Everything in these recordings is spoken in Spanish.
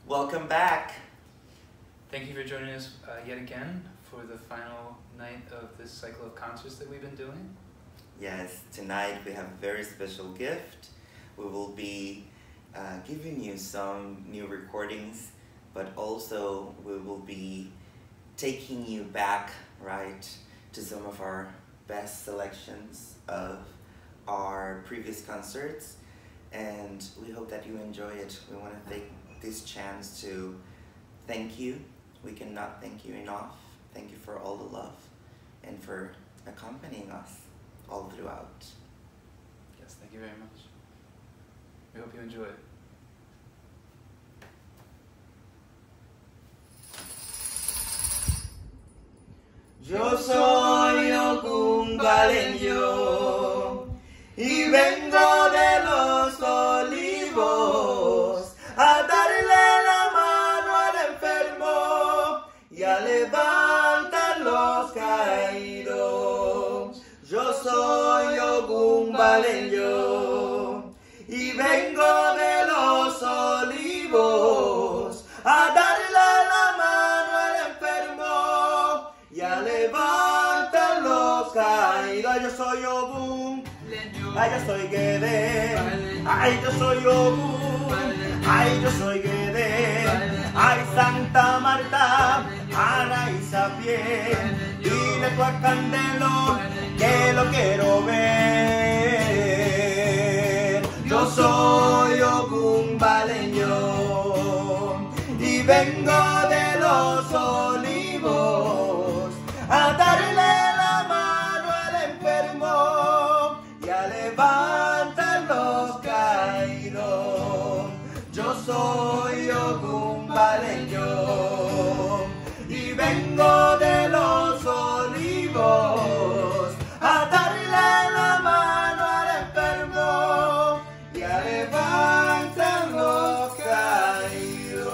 Welcome back. Thank you for joining us yet again for the final night of this cycle of concerts that we've been doing. Yes, tonight we have a very special gift. We will be giving you some new recordings, but also we will be taking you back, right, to some of our best selections of our previous concerts, and we hope that you enjoy it. We want to take this chance to thank you. We cannot thank you enough. Thank you for all the love and for accompanying us all throughout. Yes, thank you very much. We hope you enjoy it. Yo soy ocumbaleño y vengo de los olivos a darle la mano al enfermo y a levantar los caídos. Yo soy ocumbaleño y vengo de los olivos a darle la mano al enfermo y a levantar los caídos. Ay, yo soy Ogún, ay, yo soy Guedé, ay, yo soy Ogún, ay, yo soy Guedé, ay, Santa Marta, Ana y Sapién, dile tú a Candelo que lo quiero ver. Yo soy ocumbaleño y vengo de los olivos a darle la mano al enfermo y a levantar los caídos. Yo soy ocumbaleño y vengo de los olivos a darle la mano al enfermo y a levantar los caídos.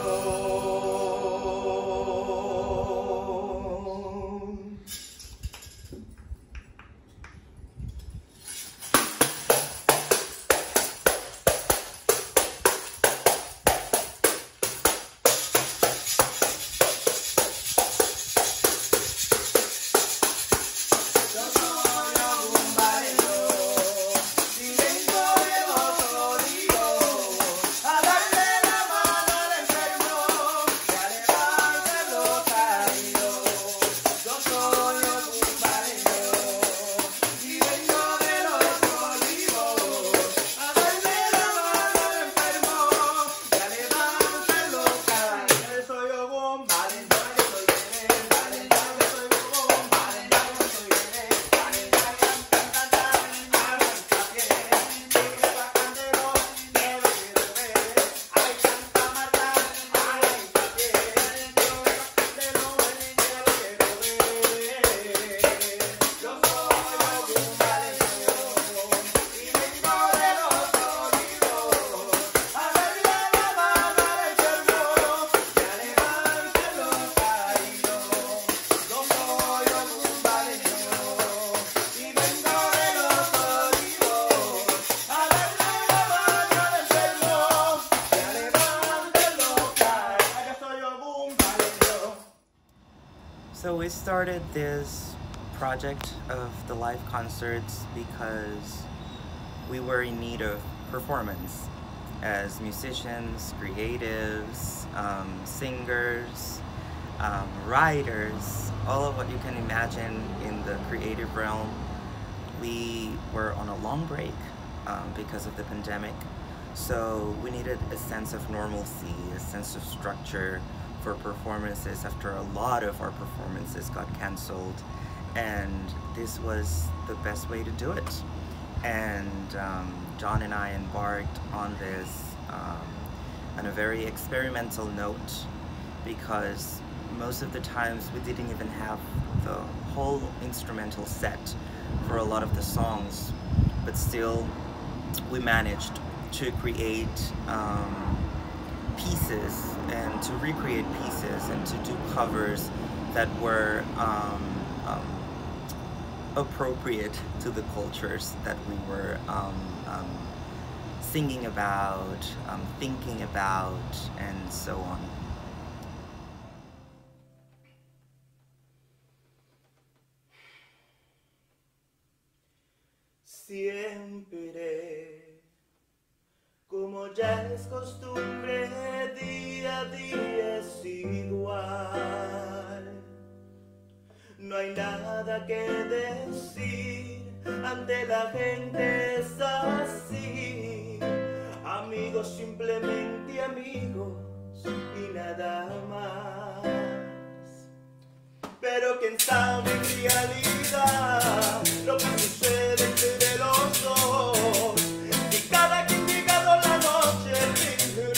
So we started this project of the live concerts because we were in need of performance as musicians, creatives, singers, writers, all of what you can imagine in the creative realm. We were on a long break because of the pandemic, so we needed a sense of normalcy, a sense of structure for performances after a lot of our performances got canceled, and this was the best way to do it. And John and I embarked on this on a very experimental note, because most of the times we didn't even have the whole instrumental set for a lot of the songs, but still we managed to create pieces and to recreate pieces and to do covers that were appropriate to the cultures that we were singing about, thinking about, and so on. Siempre, como ya es costumbre, día a día es igual. No hay nada que decir, ante la gente es así. Amigos, simplemente amigos y nada más. Pero quién sabe en realidad lo que sucede entre los dos. Y cada quien llegado la noche dice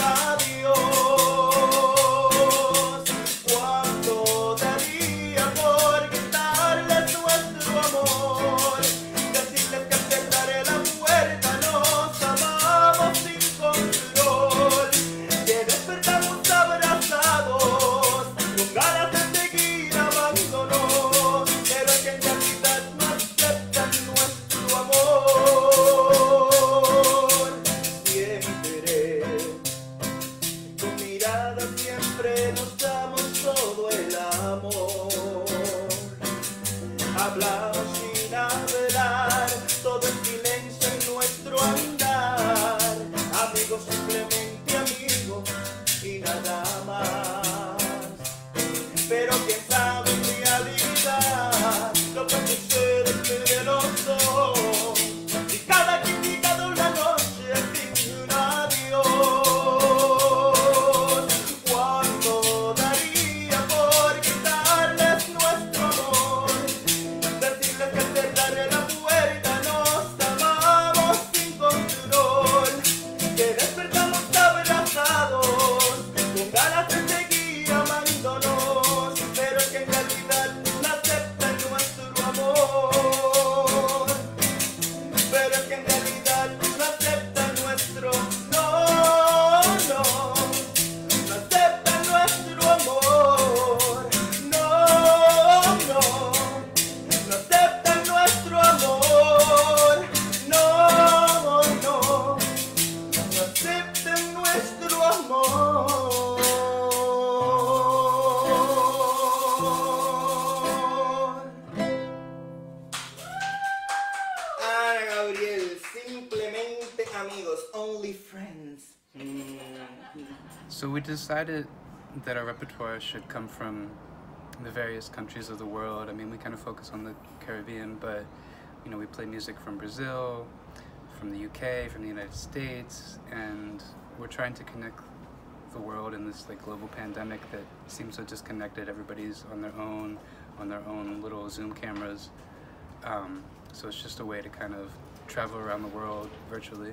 adiós. ¿Cuánto daría por quitarles nuestro amor? Decirles que al cerrar la puerta nos amamos sin control. Que despertamos abrazados con ganas de seguir amándonos, pero es que en realidad no aceptan nuestro amor. Siempre, con miradas siempre nos damos todo el amor. Hablamos sin hablar, todo en silencio en nuestro andar. Amigos, simplemente amigos y nada más. Pero quién sabe en realidad lo que sucede entre los dos. Y cada quien llegado la noche dice un adiós. ¿Cuánto daría por quitarles nuestro amor? Decirles que al cerrar la puerta nos amamos sin control. Que despertamos abrazados con ganas de seguir amándonos, pero que en realidad no aceptan nuestro amor. Pero es que en realidad no aceptan nuestro no, no, no aceptan nuestro amor. No, no, no aceptan nuestro amor. No, no, no acepten nuestro amor. Ana Gabriel, simplemente amigos, only friends. So we decided that our repertoire should come from the various countries of the world. I mean, we kind of focus on the Caribbean, but you know, we play music from Brazil, from the UK, from the United States, and we're trying to connect the world in this like global pandemic that seems so disconnected. Everybody's on their own little Zoom cameras. So it's just a way to kind of travel around the world virtually.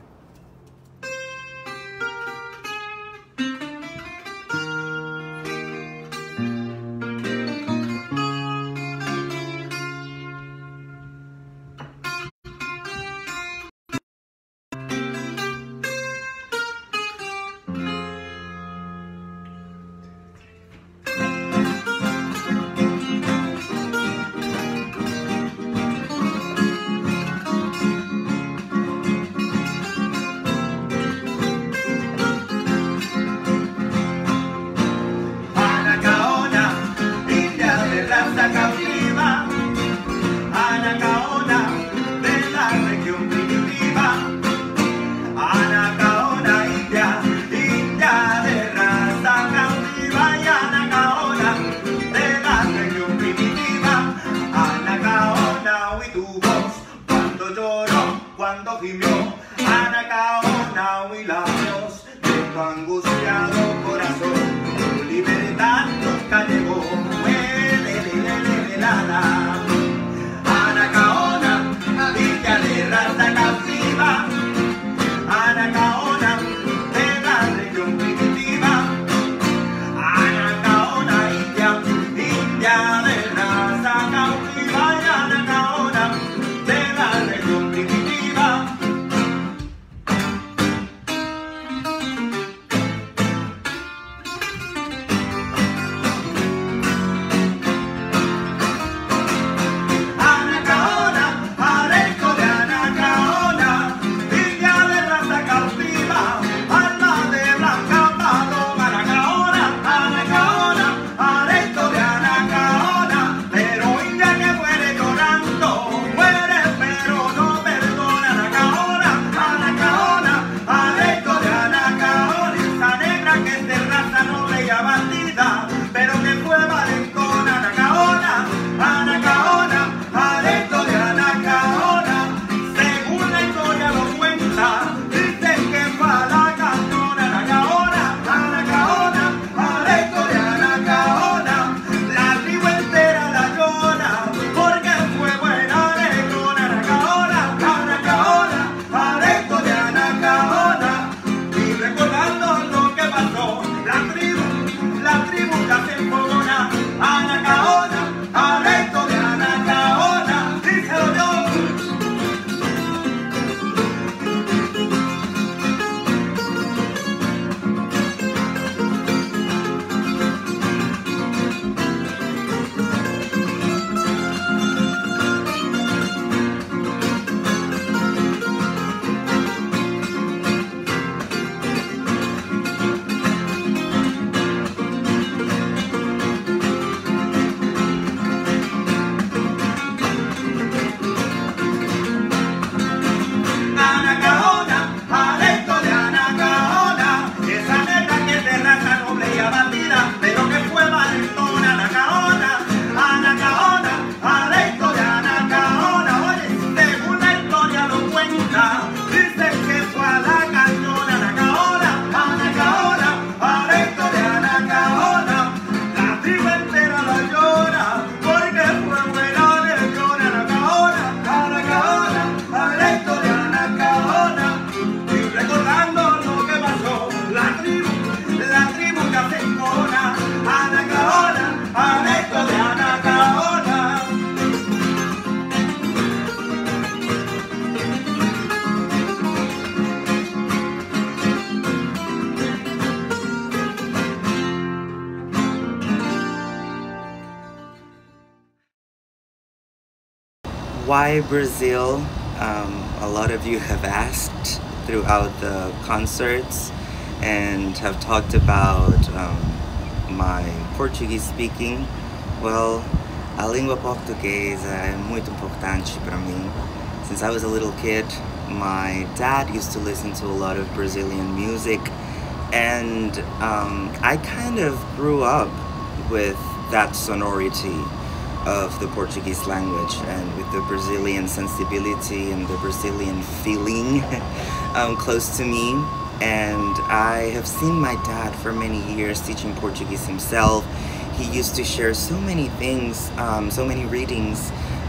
Why Brazil? A lot of you have asked throughout the concerts and have talked about my Portuguese speaking. Well, a língua portuguesa é muito importante para mim. Since I was a little kid, my dad used to listen to a lot of Brazilian music, and I kind of grew up with that sonority of the Portuguese language and with the Brazilian sensibility and the Brazilian feeling close to me. And I have seen my dad for many years teaching Portuguese himself. He used to share so many things, so many readings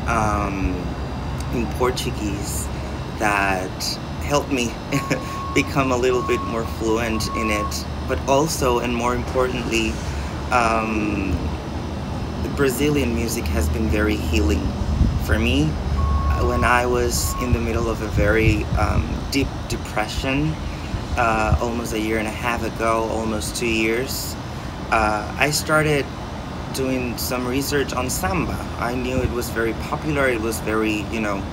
in Portuguese that helped me become a little bit more fluent in it. But also, and more importantly, Brazilian music has been very healing for me. When I was in the middle of a very deep depression, almost a year and a half ago, almost 2 years, I started doing some research on samba. I knew it was very popular, it was very,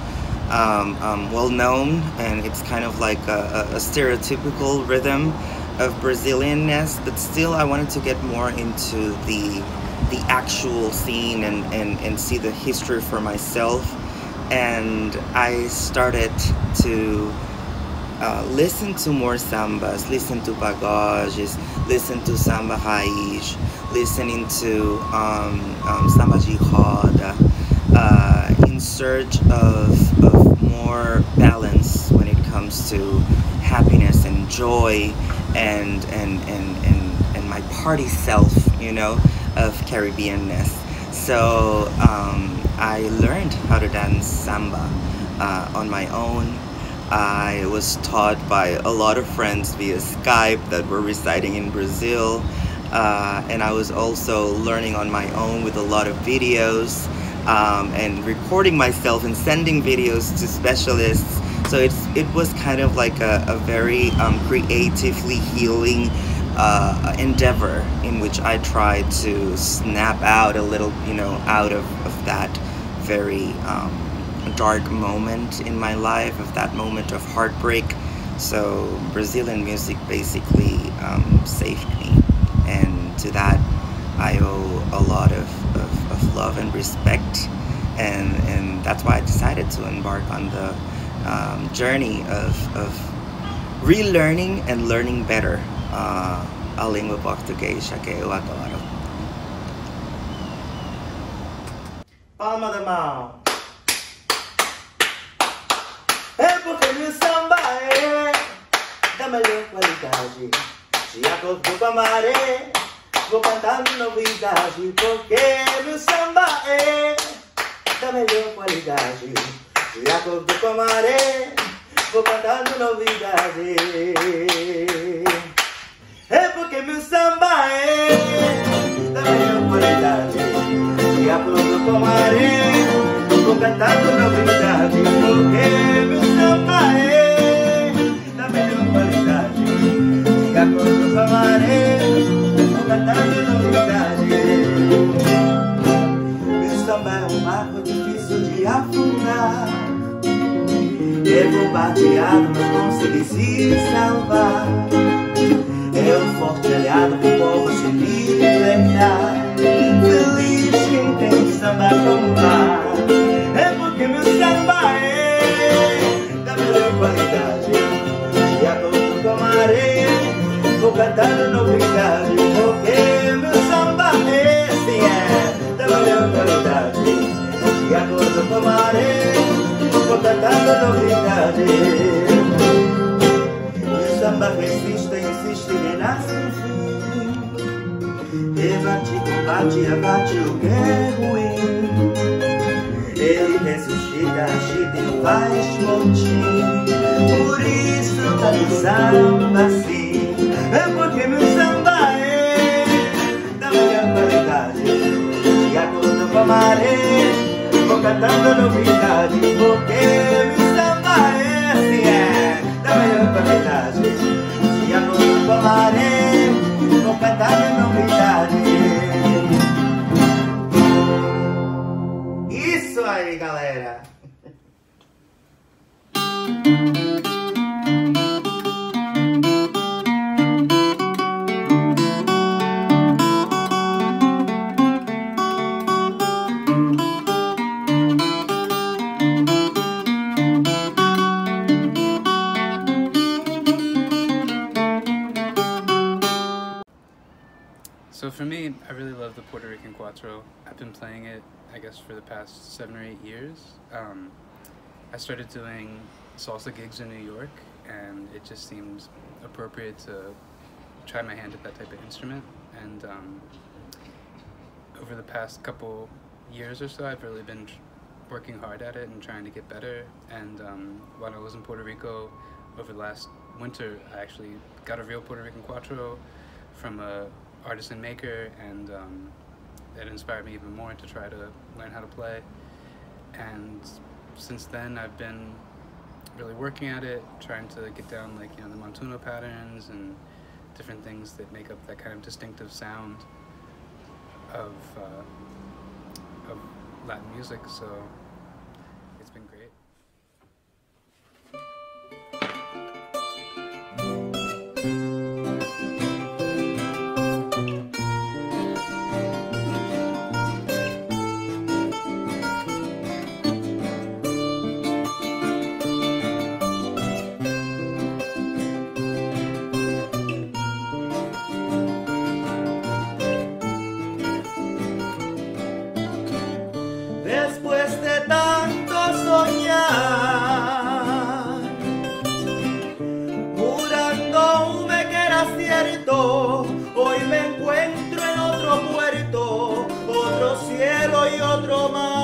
well known, and it's kind of like a stereotypical rhythm of Brazilianness, but still I wanted to get more into the actual scene and see the history for myself. And I started to listen to more sambas, listen to pagodes, listen to samba raiz, listening to samba de roda, in search of more balance when it comes to happiness and joy and my party self, of Caribbeanness. So I learned how to dance samba on my own. I was taught by a lot of friends via Skype that were residing in Brazil, and I was also learning on my own with a lot of videos and recording myself and sending videos to specialists. So it was kind of like a very creatively healing endeavor in which I tried to snap out a little, out of that very dark moment in my life, of that moment of heartbreak. So Brazilian music basically saved me, and to that I owe a lot of love and respect, and that's why I decided to embark on the journey of relearning and learning better a língua portuguesa que eu adoro. Palma da mão. É porque meu samba é da melhor qualidade. De acordo com a maré, vou cantando novidade. Porque meu samba é da melhor qualidade. De acordo com a maré, vou cantando novidade. É porque meu samba é da melhor qualidade. De acordo com a maré, vou cantando novidade. Porque meu samba é da melhor qualidade. De acordo com a maré, vou cantando novidade. Meu samba é um barco difícil de afundar. É bombardeado, mas consegui se salvar. É um forte aliado pro povo se libertar. Feliz quem tem samba como mar. É porque meu samba é da melhor qualidade. De acordo com a maré, vou cantando novidade. Porque meu samba é, sim, é da melhor qualidade. De acordo com a maré, vou cantando novidade. O samba resiste, insiste, renasce no fim. Debate, combate, abate o que é ruim. Ele ressuscita, agita e não faz motim. Por isso tá no samba assim. É porque meu samba é da melhor qualidade. De acordo com a maré, vou cantando novidade. Porque meu samba é assim, é da melhor qualidade. De acordo com a maré, vou cantando novidade. Isso aí, galera! So for me, I really love the Puerto Rican cuatro. I've been playing it, I guess, for the past 7 or 8 years. I started doing salsa gigs in New York, and it just seemed appropriate to try my hand at that type of instrument. And over the past couple years or so, I've really been working hard at it and trying to get better. And while I was in Puerto Rico over the last winter, I actually got a real Puerto Rican cuatro from a artisan maker, and that inspired me even more to try to learn how to play. And since then, I've been really working at it, trying to get down, like, you know, the montuno patterns and different things that make up that kind of distinctive sound of Latin music. So it's been great. Después de tanto soñar, jurándome que era cierto, hoy me encuentro en otro puerto, otro cielo y otro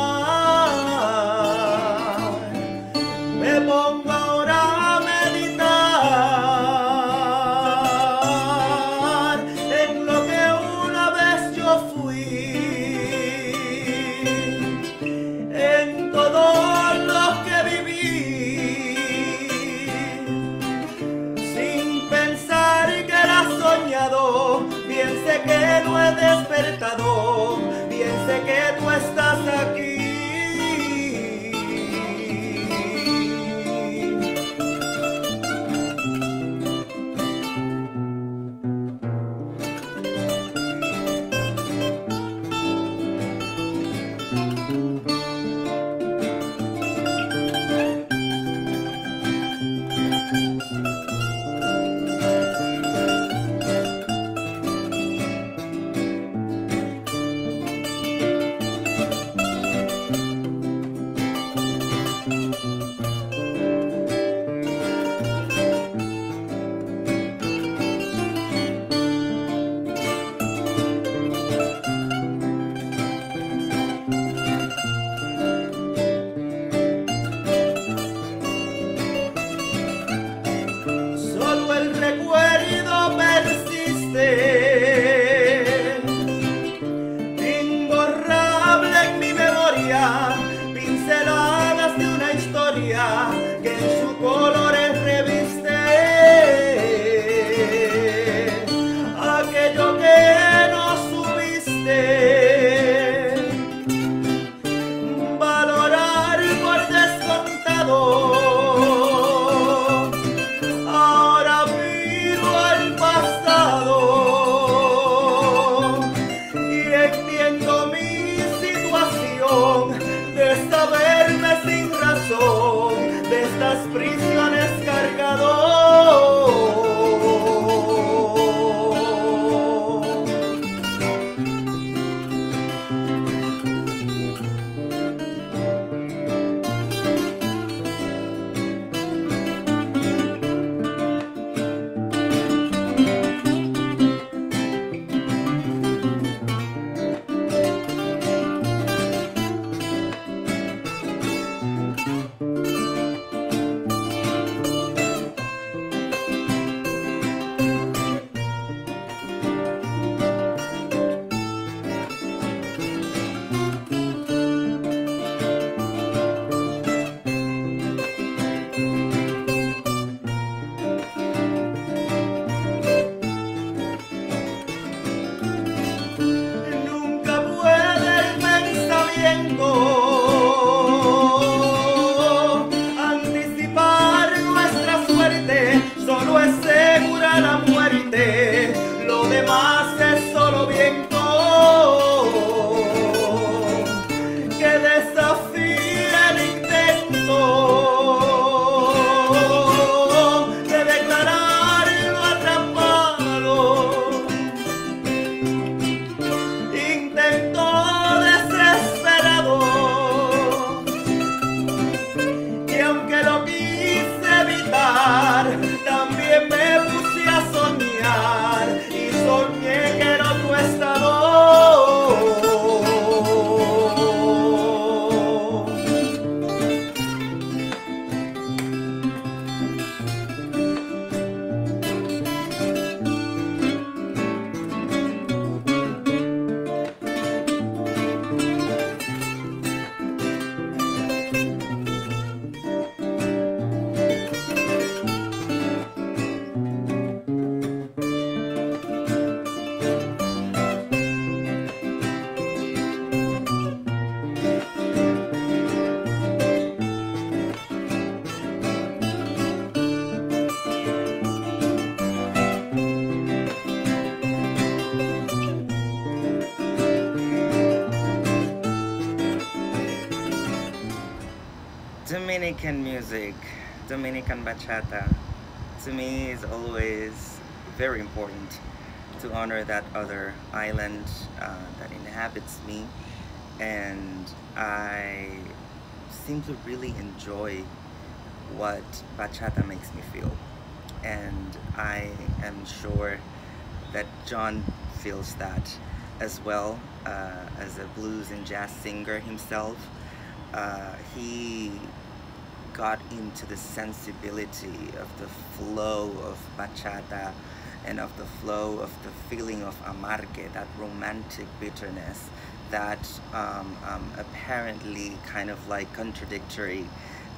mar. Me pongo ahora a meditar en lo que una vez yo fui, en todos los que viví, sin pensar que era soñado. Bien sé que no he despertado, bien sé que tú estás aquí. Dominican music, Dominican bachata, to me is always very important to honor that other island that inhabits me, and I simply really enjoy what bachata makes me feel. And I am sure that John feels that as well, as a blues and jazz singer himself. He got into the sensibility of the flow of bachata and of the flow of the feeling of amargue, that romantic bitterness, that apparently kind of like contradictory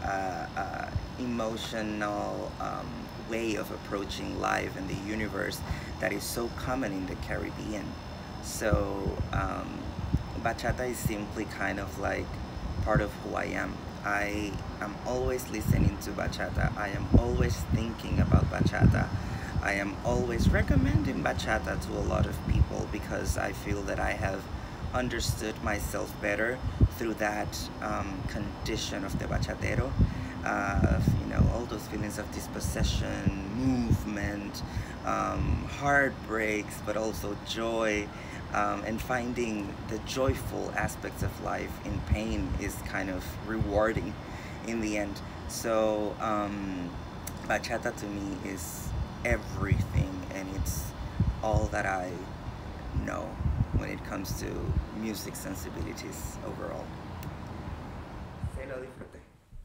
emotional way of approaching life and the universe that is so common in the Caribbean. So bachata is simply kind of like part of who I am. I am always listening to bachata. I am always thinking about bachata. I am always recommending bachata to a lot of people because I feel that I have understood myself better through that condition of the bachatero. All those feelings of dispossession, movement, heartbreaks, but also joy, and finding the joyful aspects of life in pain is kind of rewarding in the end. So bachata to me is everything, and it's all that I know when it comes to music sensibilities overall. Se lo disfruté.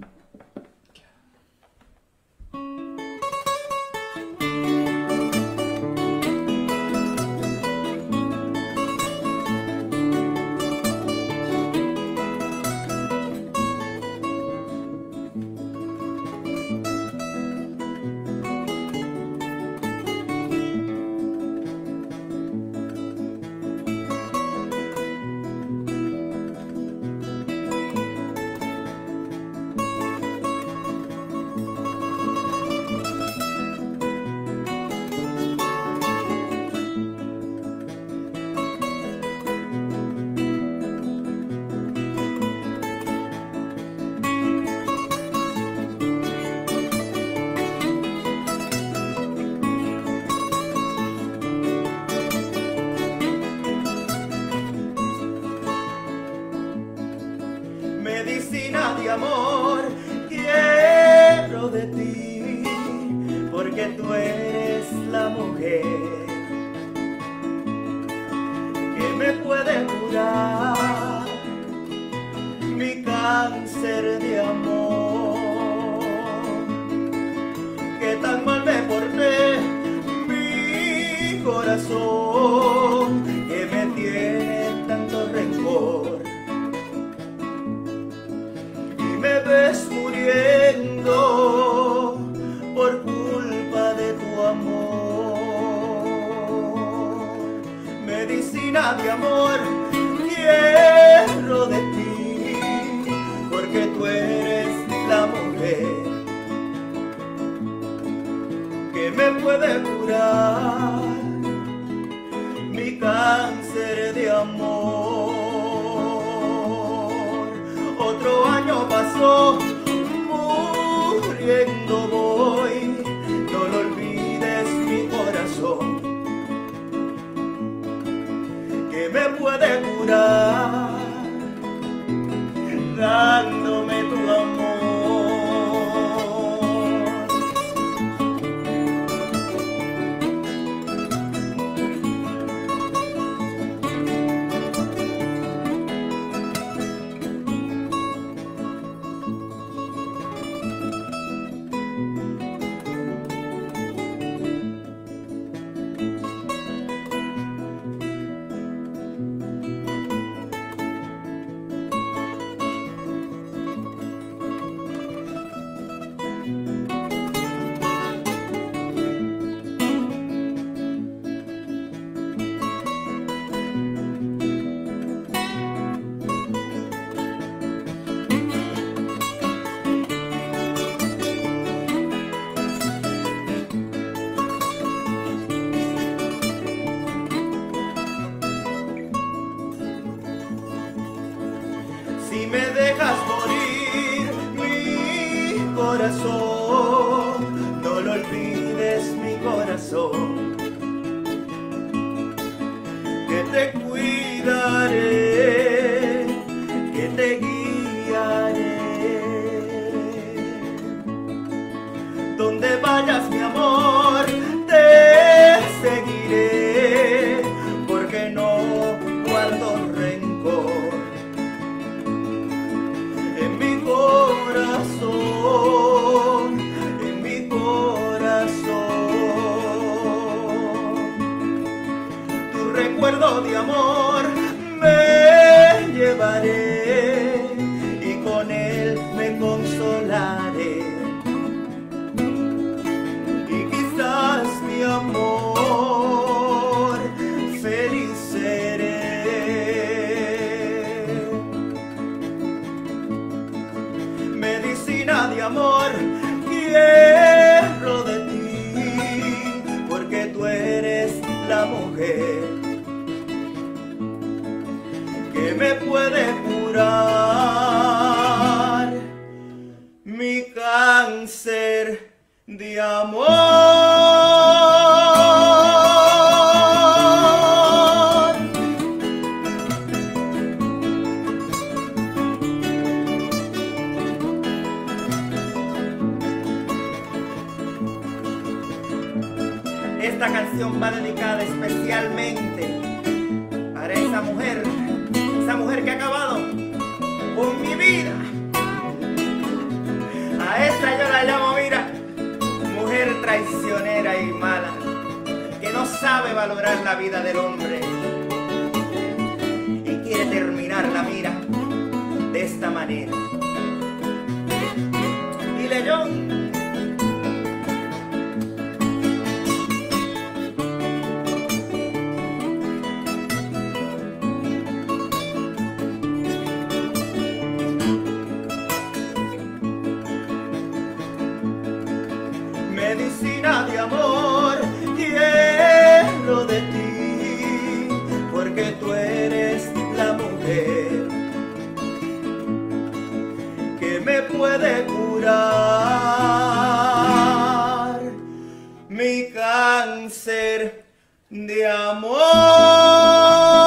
Medicina de amor quiero de ti, porque tú eres la mujer que me puede curar mi cáncer de amor, que tan mal me porté, mi corazón que me tiene tanto rencor. Me ves muriendo por culpa de tu amor. Medicina de amor quiero de ti, porque tú eres la mujer que me puede curar mi cáncer de amor. Otro año pasó, muriendo voy, no lo olvides mi corazón, que me puede curar, dándome tu amor. corazón, no lo olvides mi corazón, que te cuidaré, que te guiaré. Donde vayas mi amor, te seguiré, porque no guardo rencor en mi corazón, en mi corazón. Tu recuerdo de amor me llevaré y con él me consolaré. Y quizás mi amor feliz seré. Medicina de amor quiero de ti, porque tú eres la mujer que me puede curar mi cáncer de amor. Esta canción va dedicada especialmente para esa mujer que ha acabado con mi vida. A esta yo la llamo, mira, mujer traicionera y mala, que no sabe valorar la vida del hombre y quiere terminarla, mira, de esta manera. Dile, John. Medicina de amor quiero de ti, porque tú eres la mujer que me puede curar mi cáncer de amor.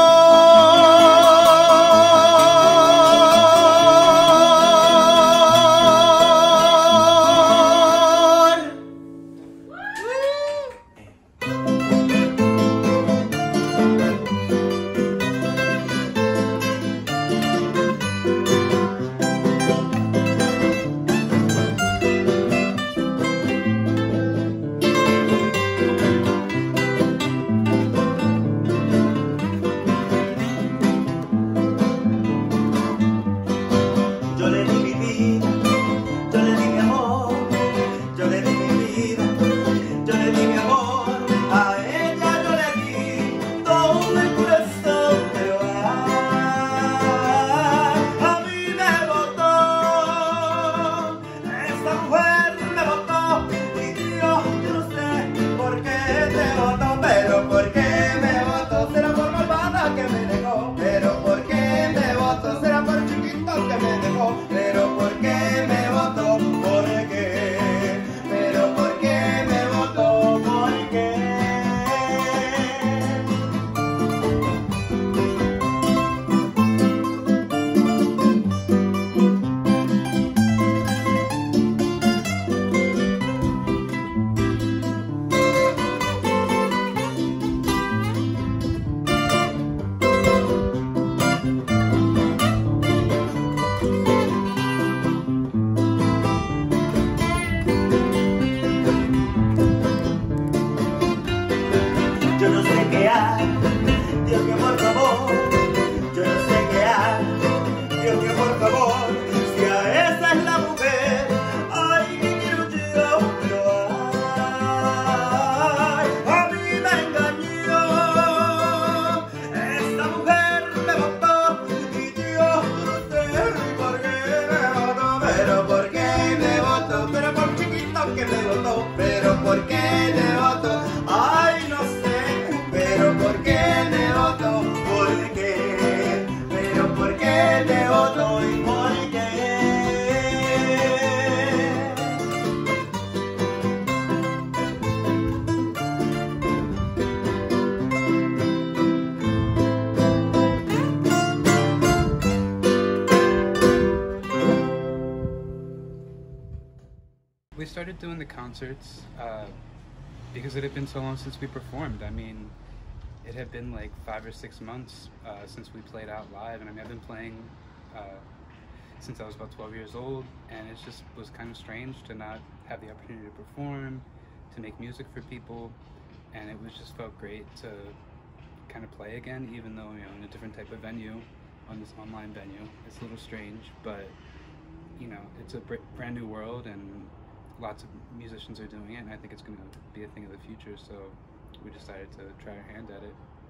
started doing the concerts because it had been so long since we performed. I mean, it had been like 5 or 6 months since we played out live, and I mean, I've been playing since I was about 12 years old, and it just was kind of strange to not have the opportunity to perform, to make music for people, and it was just felt great to kind of play again, even though, you know, in a different type of venue, on this online venue. It's a little strange, but you know, it's a brand new world, and lots of musicians are doing it, and I think it's going to be a thing of the future, so we decided to try our hand at it.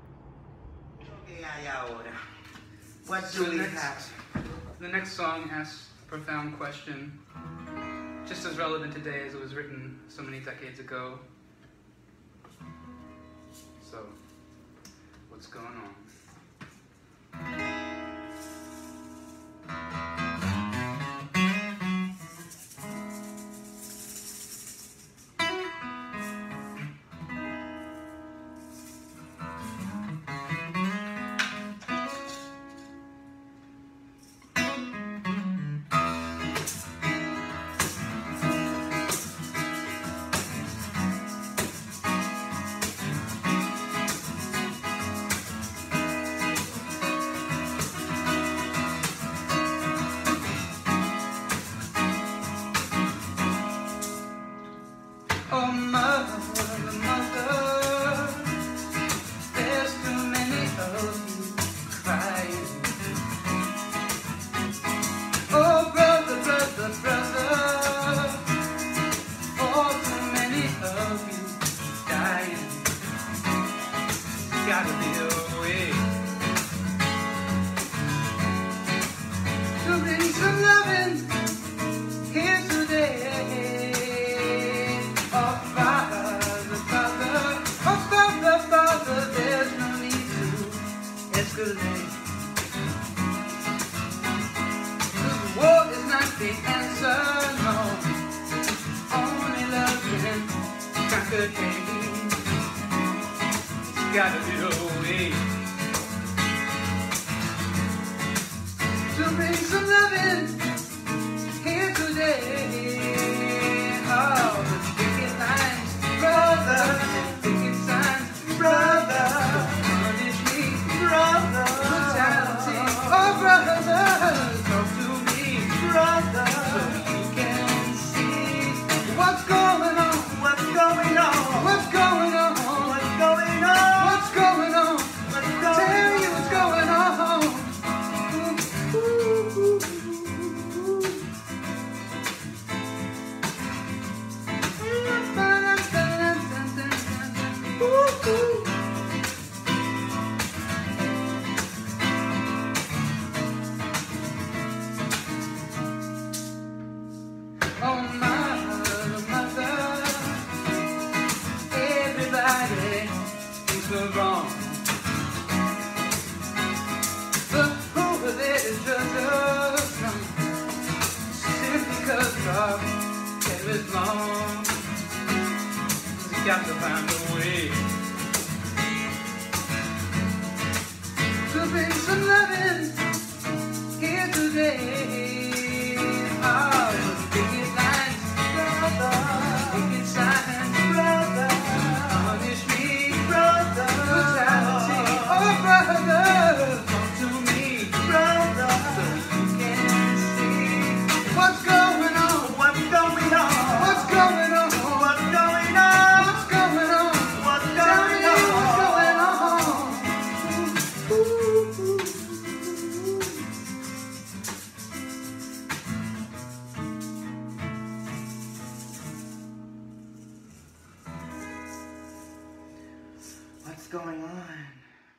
What do we have? The next song asks a profound question, just as relevant today as it was written so many decades ago. So, what's going on? Oh, mother, mother, there's too many of you crying. Oh, brother, brother, brother, oh, too many of you dying. Gotta be a way to bring some loving here today. There's no need to escalate. 'Cause war is not the answer, no. Only love can conquer hate. It's gotta be a way to bring some loving here today. Oh, the picket lines, brother. Brother, punish me, brother. Brutality, oh brother, talk to me, brother, so you can see what's going on, what's going on, what's going on, what's going on, what's going on, what's going on. Tell you what's going on. Ooh, ooh, ooh, ooh. Oh, mother, mother, everybody thinks we're wrong, but over there is just us wrong, simply because our hair is long. We got to find a way to bring some loving here today. Oh, picket lines, brother, picket signs, brother, punish me, brother, brutality, oh brother, talk to me, brother, so you can see what's going on, what's going on, what's going on, what's going on, what's going on, what's going on, what's going on. Ooh, ooh, ooh. What's going on?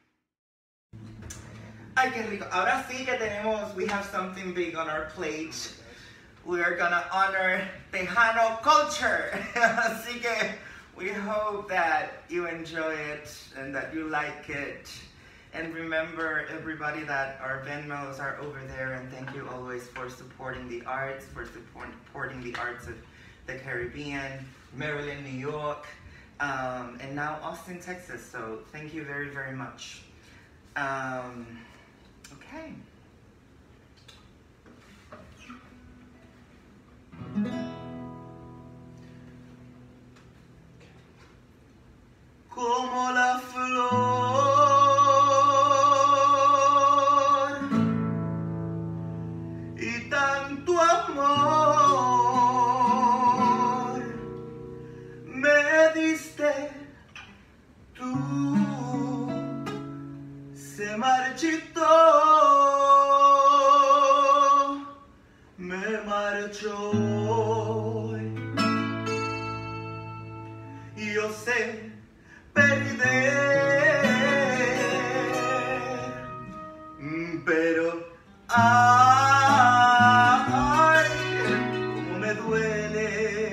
Ay, qué rico. Ahora sí que tenemos, we have something big on our plate. We are gonna honor Tejano culture. Así que we hope that you enjoy it and that you like it. And remember, everybody, that our Venmos are over there, and thank you always for supporting the arts, for supporting the arts of the Caribbean, Maryland, New York, and now Austin, Texas. So thank you very, very much. Okay. se marchitó, me marchó. Y yo sé perder, pero ay, cómo me duele.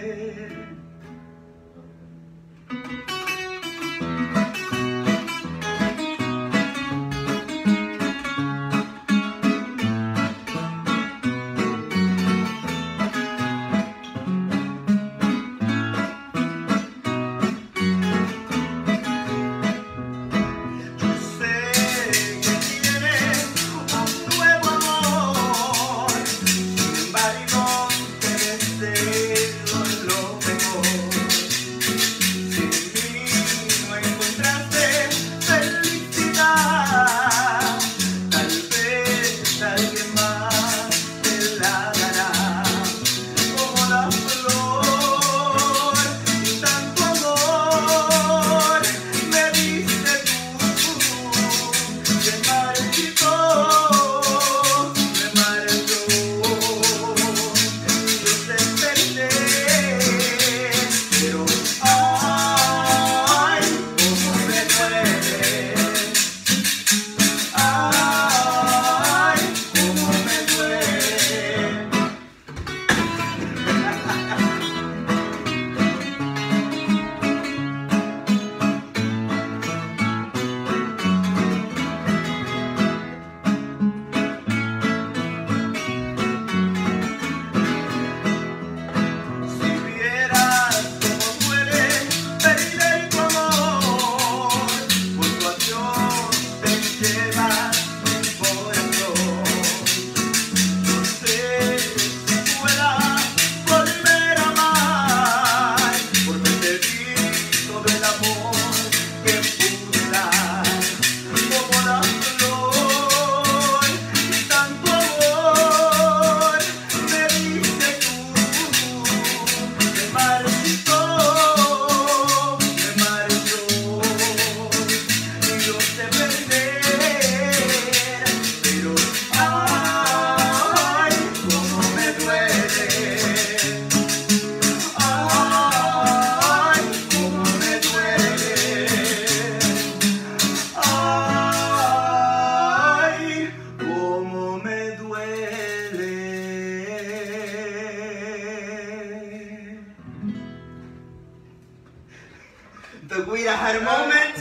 The Guida had a moment.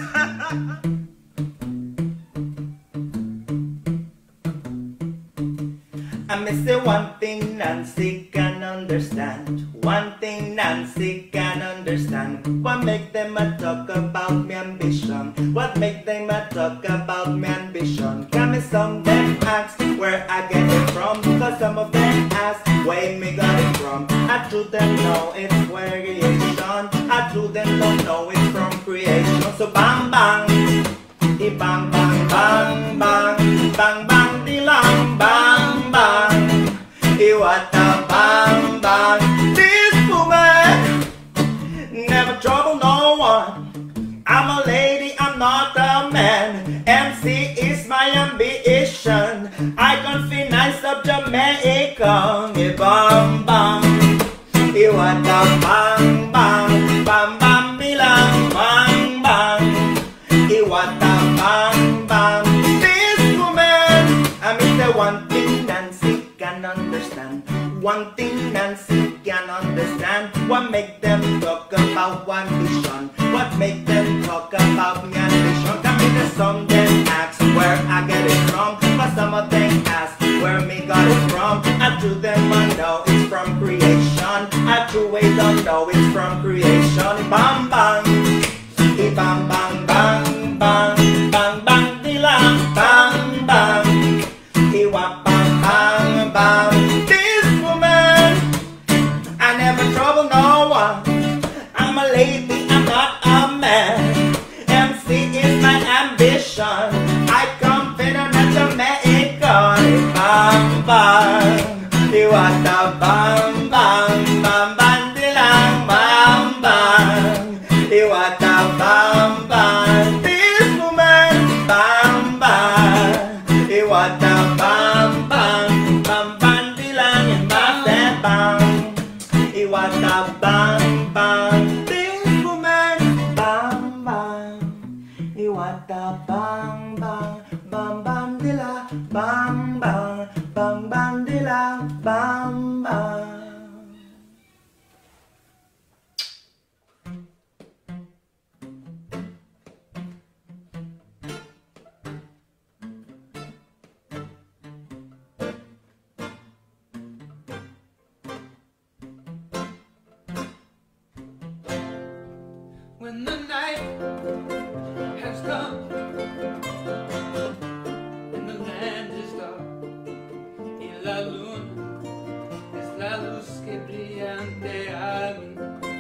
I miss the one thing Nancy can understand. One thing Nancy can understand. What make them a talk about me ambition? What make them a talk about me ambition? Can me some them ask where I get it from? Cause some of them ask where me got it from. I to them know it's variation. I to them don't know it's from creation. So bang bang, di bang bang bang bang, bang bang di lang bang bang. What a bang bang. This woman never trouble no one. I'm a lady, I'm not a man. MC is my ambition. I can finance up Jamaica. Bang bang. What a bang bang, bang bang bilang bang bang. What a bang bang. This woman, I mean the one thing Nancy can understand. One thing Nancy can understand. What make them talk about one vision? What make them talk about me ambition? Can me the some them ask where I get it from? But some of them ask where me got it from. I to them I know it's from creation. I to way don't know it's from creation. Bang bang, bang bang bang bang, bang bang dilang bang bang. Iwa bang bang bang. This woman, I never trouble no one. I'm a lady, I'm not a man. MC is my ambition. I come bam bam, bam bandila, bam bam. When the night has come and the land is dark y la luna es la luz que brilla ante a mí,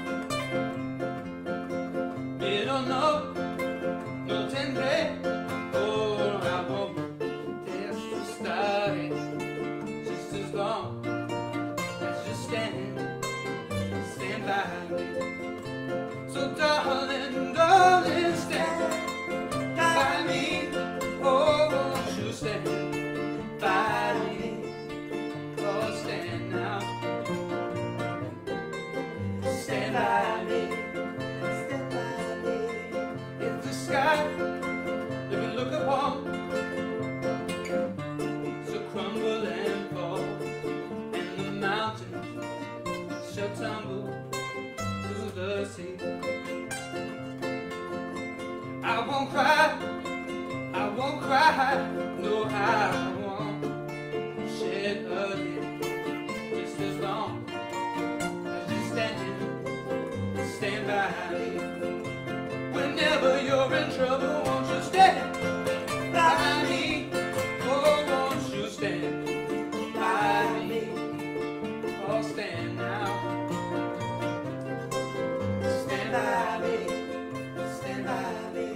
pero no tendré por amor de asustaré just as long as you stand by me. So darling, darling, stand by me. Oh, won't you stand by me? Oh, stand now. Stand by me. Stand by me. If the sky that we look upon shall crumble and fall, and the mountains shall tumble to the sea, I won't cry, no, I won't shed a tear, just as long as you stand by me. Whenever you're in trouble, won't you stand by me? Oh, won't you stand by me? Oh, stand now. Stand by me, stand by me.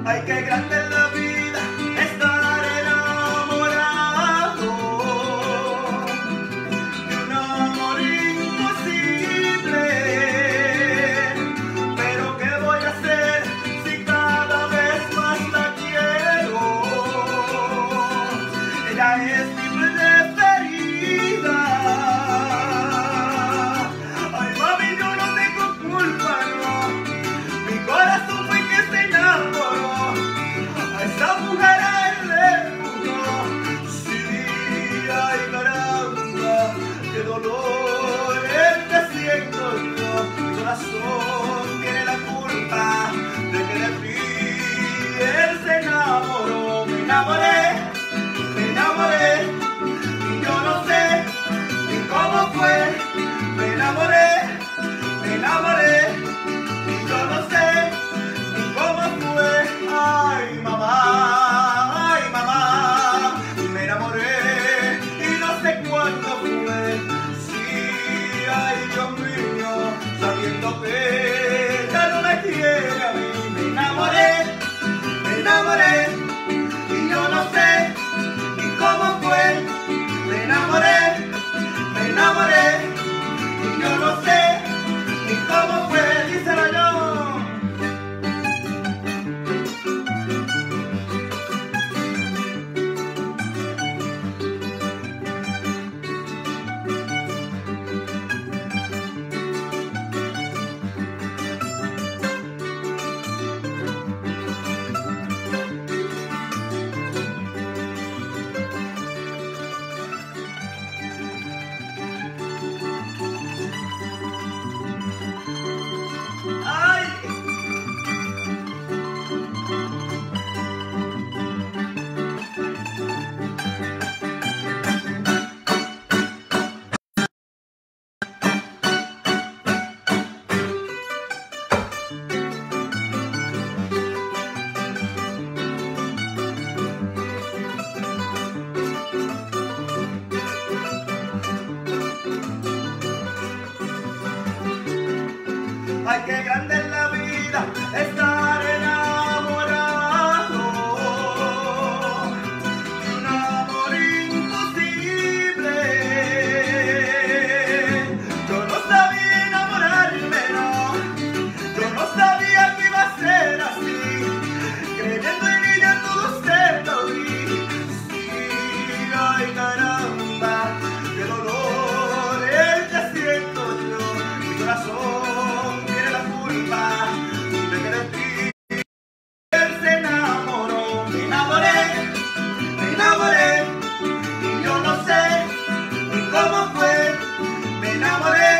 Ay, qué grande es la vida, estar enamorado de un amor imposible. Pero ¿qué voy a hacer si cada vez más la quiero? Ella es mi preferida. Ay, mami, yo no tengo culpa, no. Mi corazón fue que se enamoró. A esa mujer le gustó. Sí, ay, caramba, qué dolor el que siento yo. Mi corazón tiene la culpa de que de ti él se enamoró. Me enamoré, y yo no sé ni cómo fue. Me enamoré, y yo no sé ni cómo fue. Ay, mamá, me enamoré y no sé cuándo fue. Sí, ay, Dios mío, sabiendo que ya no me quiere a mí. Me enamoré, y yo no sé ni cómo fue. Me enamoré, y yo no sé ni cómo fue. Díselo yo. Ay. Ay, qué grande es la vida, estar enamorado de un amor imposible. Yo no sabía enamorarme, no. Yo no sabía que iba a ser así. Creyendo en ella todo se lo vi. Sí, ay, caramba, qué dolor el que siento yo. Mi corazón tiene la culpa de que de ti él se enamoró. Me enamoré, y yo no sé ni cómo fue. Me enamoré,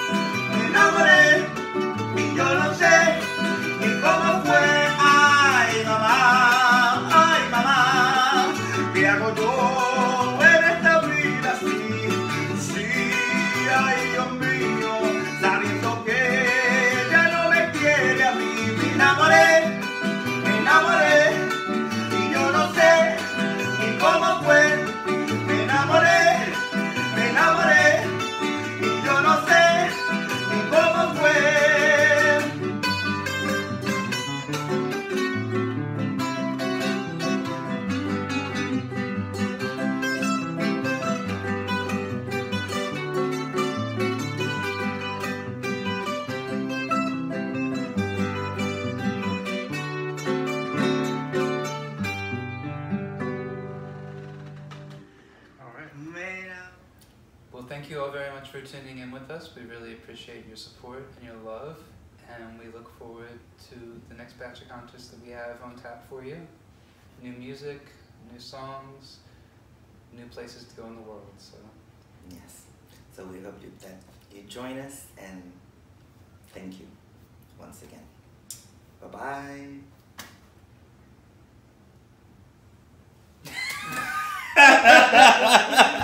y yo no sé ni cómo fue. Ay, mamá, ¿qué hago yo en esta vida así? Sí, ay, Dios mío, sabiendo que ya no me quiere a mí. Me enamoré, y yo no sé ni cómo fue. Me enamoré, y yo no sé ni cómo fue. All right. Mira. Well, thank you all very much for tuning in with us. We really appreciate your support and your love, and we look forward to the next batch of contests that we have on tap for you. New music, new songs, new places to go in the world. So Yes. So we hope that you join us, and thank you once again. Bye-bye.